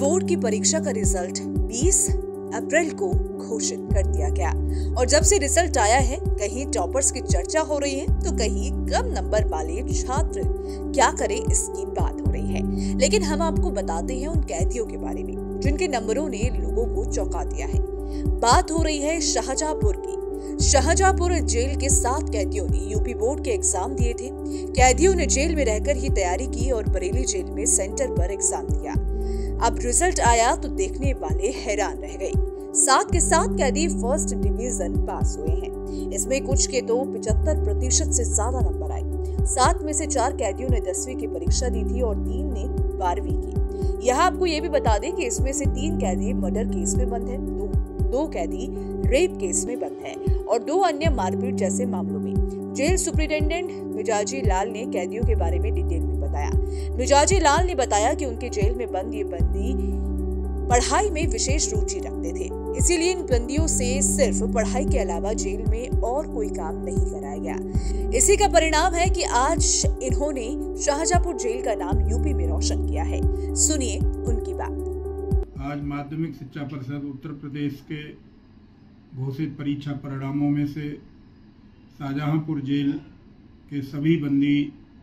Board की परीक्षा का रिजल्ट 20 अप्रैल को घोषित कर दिया गया और जब से रिजल्ट आया है कहीं टॉपर्स की चर्चा हो रही है तो कहीं कम नंबर वाले छात्र क्या करें इसकी बात हो रही है। लेकिन हम आपको बताते हैं उन कैदियों के बारे में जिनके नंबरों ने लोगों को चौंका दिया है। बात हो रही है शाहजहांपुर की। शाहजहांपुर जेल के 7 कैदियों ने यूपी बोर्ड के एग्जाम दिए थे। कैदियों ने जेल में रहकर ही तैयारी की और बरेली जेल में सेंटर पर एग्जाम दिया। अब रिजल्ट आया तो देखने वाले हैरान रह गए। 7 के 7 कैदी फर्स्ट डिवीजन पास हुए हैं। इसमें कुछ के तो 75% से ज्यादा नंबर आए। 7 में से 4 कैदियों ने 10वीं की परीक्षा दी थी और 3 ने 12वीं की। यहाँ आपको ये भी बता दें कि इसमें से 3 कैदी मर्डर केस में बंद है, 2 कैदी रेप केस में बंद है और 2 अन्य मारपीट जैसे मामलों में। जेल सुपरिटेंडेंट मिजाजी लाल ने कैदियों के बारे में डिटेल में बताया। मिजाजी लाल ने बताया कि उनके जेल में बंद ये बंदी पढ़ाई में विशेष रुचि रखते थे, इसीलिए इन बंदियों से सिर्फ पढ़ाई के अलावा जेल में और कोई काम नहीं कराया गया। इसी का परिणाम है कि आज इन्होंने शाहजहांपुर जेल का नाम यूपी में रोशन किया है। सुनिए उनकी बात। आज माध्यमिक शिक्षा परिषद उत्तर प्रदेश के घोषित परीक्षा परिणामों में से शाहजहांपुर जेल के सभी बंदी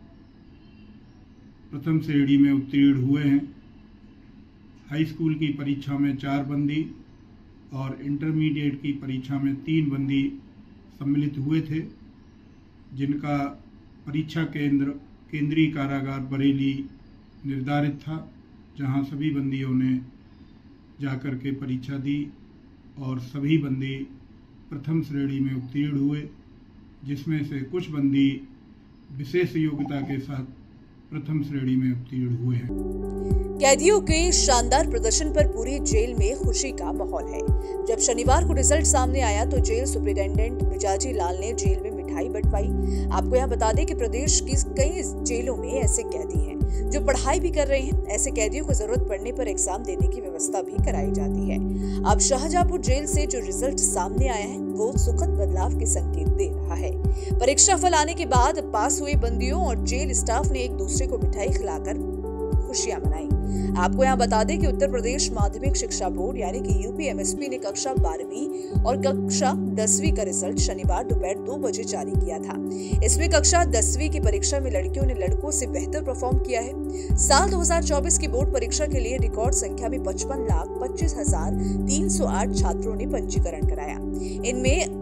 प्रथम श्रेणी में उत्तीर्ण हुए हैं। हाई स्कूल की परीक्षा में 4 बंदी और इंटरमीडिएट की परीक्षा में 3 बंदी सम्मिलित हुए थे, जिनका परीक्षा केंद्र केंद्रीय कारागार बरेली निर्धारित था, जहां सभी बंदियों ने जाकर के परीक्षा दी और सभी बंदी प्रथम श्रेणी में उत्तीर्ण हुए, जिसमें से कुछ बंदी विशेष योग्यता के साथ प्रथम श्रेणी में उत्तीर्ण हुए हैं। कैदियों के शानदार प्रदर्शन पर पूरी जेल में खुशी का माहौल है। जब शनिवार को रिजल्ट सामने आया तो जेल सुपरिटेंडेंट मिजाजी लाल ने जेल में मिठाई बंटवाई। आपको यहाँ बता दें कि प्रदेश की कई जेलों में ऐसे कैदी हैं जो पढ़ाई भी कर रहे हैं। ऐसे कैदियों को जरूरत पड़ने पर एग्जाम देने की व्यवस्था भी कराई जाती है। अब शाहजहांपुर जेल से जो रिजल्ट सामने आया है वो सुखद बदलाव के संकेत दे रहा है। परीक्षा फल आने के बाद पास हुए बंदियों और जेल स्टाफ ने एक दूसरे को मिठाई खिलाकर खुशियां मनाई। आपको यहाँ बता दें कि उत्तर प्रदेश माध्यमिक शिक्षा बोर्ड यानी कि यूपीएमएसपी ने कक्षा 12वीं और कक्षा 10वीं का रिजल्ट शनिवार दोपहर 2 बजे जारी किया था। इसमें कक्षा 10वीं की परीक्षा में लड़कियों ने लड़कों से बेहतर परफॉर्म किया है। साल 2024 की बोर्ड परीक्षा के लिए रिकॉर्ड संख्या में 55,25,308 छात्रों ने पंजीकरण कराया। इनमें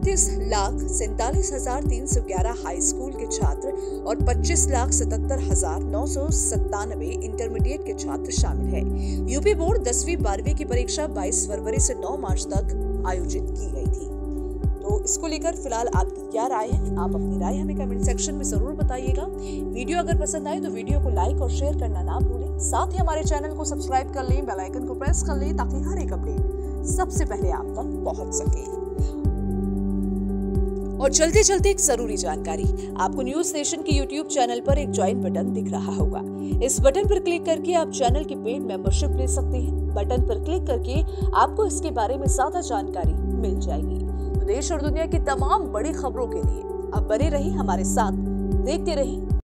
29,47,311 हाई स्कूल के छात्र और 25,77,997 इंटरमीडिएट के छात्र शामिल हैं। यूपी बोर्ड 10वीं 12वीं की परीक्षा 22 फरवरी से 9 मार्च तक आयोजित की गई थी। तो इसको लेकर फिलहाल आपकी क्या राय है? आप अपनी राय हमें कमेंट सेक्शन में जरूर बताइएगा। वीडियो अगर पसंद आए तो वीडियो को लाइक और शेयर करना ना भूलें। साथ ही हमारे चैनल को सब्सक्राइब कर लें, बेल आइकन को प्रेस कर लें ताकि हर एक अपडेट सबसे पहले आप तक पहुंच सके। और चलते चलते एक जरूरी जानकारी, आपको न्यूज नेशन के यूट्यूब चैनल पर एक ज्वाइन बटन दिख रहा होगा। इस बटन पर क्लिक करके आप चैनल की पेड मेंबरशिप ले सकते हैं। बटन पर क्लिक करके आपको इसके बारे में ज्यादा जानकारी मिल जाएगी। तो देश और दुनिया की तमाम बड़ी खबरों के लिए अब बने रहिए हमारे साथ, देखते रहिए